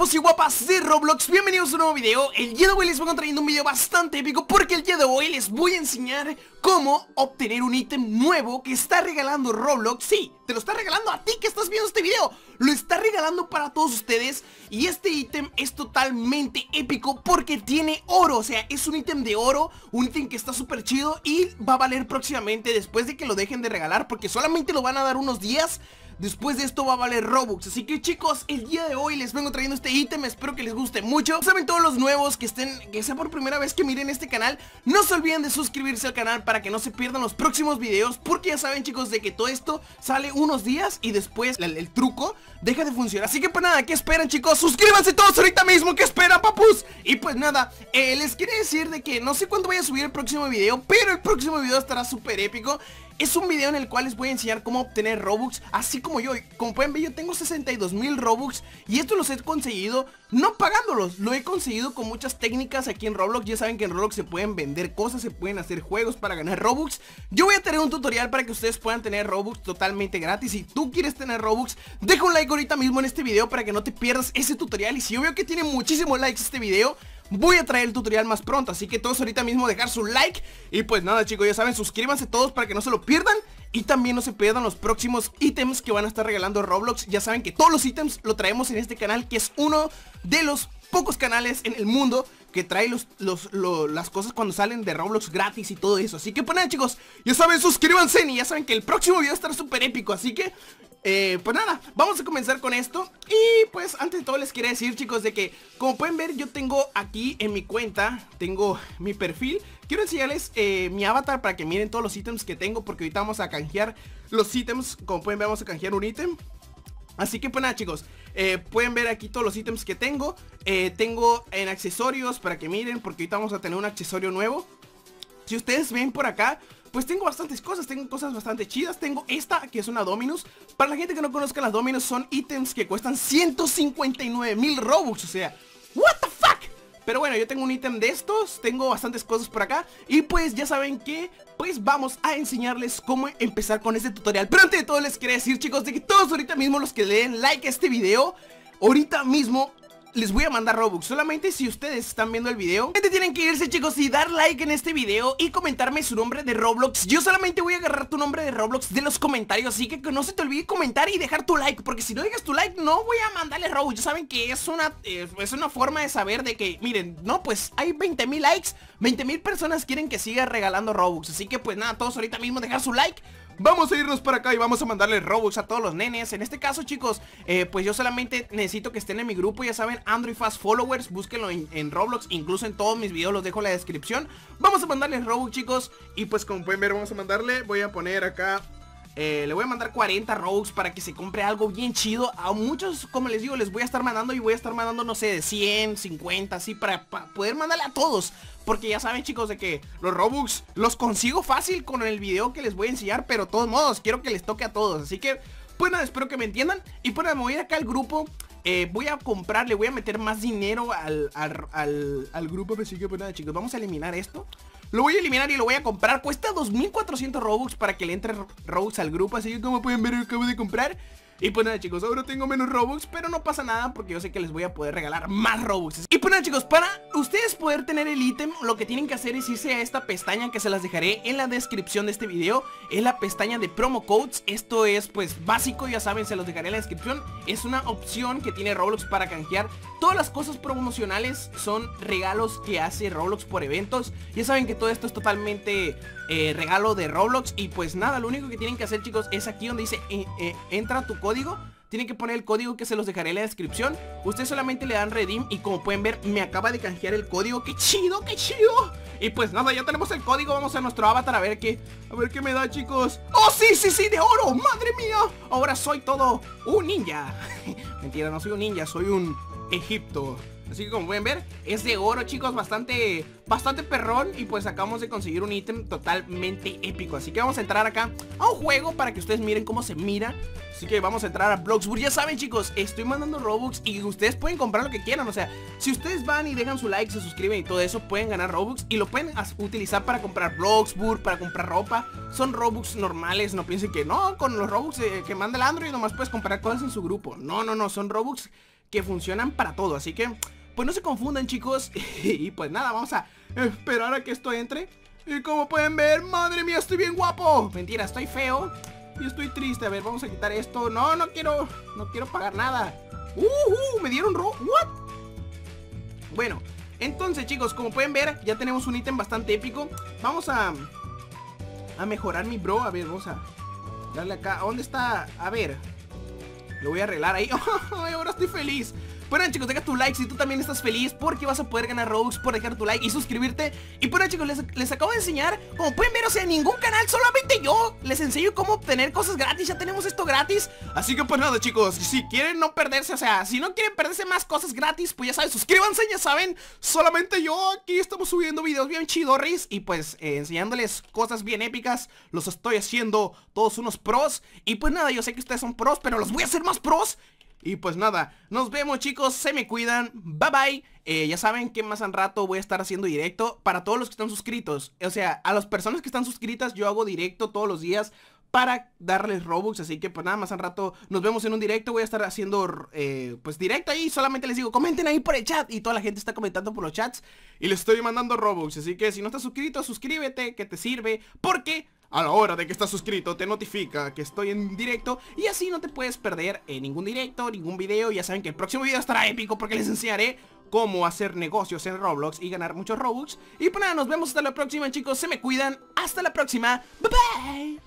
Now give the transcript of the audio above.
guapos y guapas de Roblox, bienvenidos a un nuevo video. El día de hoy les voy trayendo un video bastante épico, porque el día de hoy les voy a enseñar cómo obtener un ítem nuevo que está regalando Roblox. Sí, te lo está regalando a ti que estás viendo este video. Lo está regalando para todos ustedes. Y este ítem es totalmente épico porque tiene oro. O sea, es un ítem de oro, un ítem que está súper chido y va a valer próximamente después de que lo dejen de regalar, porque solamente lo van a dar unos días. Después de esto va a valer Robux. Así que chicos, el día de hoy les vengo trayendo este ítem. Espero que les guste mucho. Saben, todos los nuevos que sea por primera vez que miren este canal, no se olviden de suscribirse al canal para que no se pierdan los próximos videos, porque ya saben, chicos, de que todo esto sale unos días y después el truco deja de funcionar. Así que pues nada, ¿qué esperan, chicos? Suscríbanse todos ahorita mismo. ¿Qué esperan, papus? Y pues nada, les quería decir de que no sé cuándo voy a subir el próximo video, pero el próximo video estará súper épico. Es un video en el cual les voy a enseñar cómo obtener Robux, así como yo. Como pueden ver, yo tengo 62,000 Robux y esto los he conseguido no pagándolos. Lo he conseguido con muchas técnicas aquí en Roblox. Ya saben que en Roblox se pueden vender cosas, se pueden hacer juegos para ganar Robux. Yo voy a tener un tutorial para que ustedes puedan tener Robux totalmente gratis. Si tú quieres tener Robux, deja un like ahorita mismo en este video para que no te pierdas ese tutorial. Y si yo veo que tiene muchísimos likes este video, voy a traer el tutorial más pronto, así que todos ahorita mismo dejar su like. Y pues nada, chicos, ya saben, suscríbanse todos para que no se lo pierdan. Y también no se pierdan los próximos ítems que van a estar regalando Roblox. Ya saben que todos los ítems lo traemos en este canal, que es uno de los pocos canales en el mundo que trae las cosas cuando salen de Roblox gratis y todo eso. Así que pues nada, chicos, ya saben, suscríbanse. Y ya saben que el próximo video estará súper épico, así que pues nada, vamos a comenzar con esto. Y pues antes de todo les quería decir, chicos, de que como pueden ver, yo tengo aquí en mi cuenta, tengo mi perfil. Quiero enseñarles mi avatar para que miren todos los ítems que tengo, porque ahorita vamos a canjear los ítems. Como pueden ver, vamos a canjear un ítem. Así que pues nada, chicos, pueden ver aquí todos los ítems que tengo. Tengo en accesorios para que miren, porque ahorita vamos a tener un accesorio nuevo. Si ustedes ven por acá, pues tengo bastantes cosas, tengo cosas bastante chidas. Tengo esta, que es una Dominus. Para la gente que no conozca, las Dominus son ítems que cuestan 159,000 Robux. O sea, what the fuck. Pero bueno, yo tengo un ítem de estos, tengo bastantes cosas por acá. Y pues ya saben que, pues vamos a enseñarles cómo empezar con este tutorial. Pero antes de todo les quería decir, chicos, de que todos ahorita mismo los que le den like a este video, ahorita mismo les voy a mandar Robux. Solamente si ustedes están viendo el video, tienen que irse, chicos, y dar like en este video y comentarme su nombre de Roblox. Yo solamente voy a agarrar tu nombre de Roblox de los comentarios, así que no se te olvide comentar y dejar tu like, porque si no dejas tu like no voy a mandarle Robux. Ya saben que es una forma de saber de que, miren, no, pues hay 20,000 likes, 20,000 personas quieren que siga regalando Robux. Así que pues nada, todos ahorita mismo dejar su like. Vamos a irnos para acá y vamos a mandarle Robux a todos los nenes. En este caso, chicos, pues yo solamente necesito que estén en mi grupo. Ya saben, Android Fast Followers, búsquenlo en Roblox. Incluso en todos mis videos los dejo en la descripción. Vamos a mandarle Robux, chicos. Y pues como pueden ver, vamos a mandarle, voy a poner acá, le voy a mandar 40 Robux para que se compre algo bien chido. A muchos, como les digo, les voy a estar mandando. Y voy a estar mandando, no sé, de 100, 50, así, para poder mandarle a todos. Porque ya saben, chicos, de que los Robux los consigo fácil con el video que les voy a enseñar. Pero de todos modos, quiero que les toque a todos. Así que, pues nada, espero que me entiendan. Y pues nada, me voy a ir acá al grupo. Voy a comprar, le voy a meter más dinero al grupo. Así que pues nada, chicos, vamos a eliminar esto. Lo voy a eliminar y lo voy a comprar. Cuesta 2,400 Robux para que le entre Robux al grupo. Así que como pueden ver, acabo de comprar. Y pues nada, chicos, ahora tengo menos Robux, pero no pasa nada porque yo sé que les voy a poder regalar más Robux. Y pues nada, chicos, para ustedes poder tener el ítem, lo que tienen que hacer es irse a esta pestaña que se las dejaré en la descripción de este video. Es la pestaña de promo codes. Esto es pues básico, ya saben, se los dejaré en la descripción. Es una opción que tiene Roblox para canjear. Todas las cosas promocionales son regalos que hace Roblox por eventos. Ya saben que todo esto es totalmente regalo de Roblox. Y pues nada, lo único que tienen que hacer, chicos, es aquí donde dice entra tu código. Tienen que poner el código que se los dejaré en la descripción. Ustedes solamente le dan redeem y como pueden ver, me acaba de canjear el código. ¡Qué chido, qué chido! Y pues nada, ya tenemos el código. Vamos a nuestro avatar a ver qué me da, chicos. ¡Oh, sí, sí, sí! ¡De oro! ¡Madre mía! Ahora soy todo un ninja. Mentira, no soy un ninja, soy un Egipto. Así que como pueden ver, es de oro, chicos, bastante perrón. Y pues acabamos de conseguir un ítem totalmente épico. Así que vamos a entrar acá a un juego para que ustedes miren cómo se mira. Así que vamos a entrar a Bloxburg. Ya saben, chicos, estoy mandando Robux y ustedes pueden comprar lo que quieran. O sea, si ustedes van y dejan su like, se suscriben y todo eso, pueden ganar Robux y lo pueden utilizar para comprar Bloxburg, para comprar ropa. Son Robux normales, no piensen que no, con los Robux que manda el Android nomás puedes comprar cosas en su grupo. No, no, no, son Robux que funcionan para todo. Así que, pues no se confundan, chicos. Y pues nada, vamos a esperar a que esto entre. Y como pueden ver, madre mía, estoy bien guapo. Mentira, estoy feo y estoy triste. A ver, vamos a quitar esto. No quiero pagar nada. Me dieron what? Bueno, entonces, chicos, como pueden ver, ya tenemos un ítem bastante épico. Vamos a mejorar mi bro. A ver, vamos a darle acá. ¿Dónde está? A ver, lo voy a arreglar ahí. Ay, ahora estoy feliz. Bueno, chicos, deja tu like si tú también estás feliz, porque vas a poder ganar Robux por dejar tu like y suscribirte. Y bueno, chicos, les acabo de enseñar, como pueden ver, o sea, ningún canal, solamente yo les enseño cómo obtener cosas gratis. Ya tenemos esto gratis. Así que pues nada, chicos, si quieren no perderse, o sea, si no quieren perderse más cosas gratis, pues ya saben, suscríbanse, ya saben. Solamente yo aquí estamos subiendo videos bien chidorris y pues enseñándoles cosas bien épicas. Los estoy haciendo todos unos pros. Y pues nada, yo sé que ustedes son pros, pero los voy a hacer más pros. Y pues nada, nos vemos, chicos, se me cuidan, bye bye. Ya saben que más al rato voy a estar haciendo directo para todos los que están suscritos. O sea, a las personas que están suscritas yo hago directo todos los días para darles Robux. Así que pues nada, más al rato nos vemos en un directo. Voy a estar haciendo pues directo ahí. Solamente les digo, comenten ahí por el chat. Y toda la gente está comentando por los chats y les estoy mandando Robux. Así que si no estás suscrito, suscríbete, que te sirve, porque a la hora de que estás suscrito te notifica que estoy en directo. Y así no te puedes perder ningún directo, ningún video. Ya saben que el próximo video estará épico, porque les enseñaré cómo hacer negocios en Roblox y ganar muchos Robux. Y pues nada, nos vemos hasta la próxima, chicos, se me cuidan. Hasta la próxima, bye bye.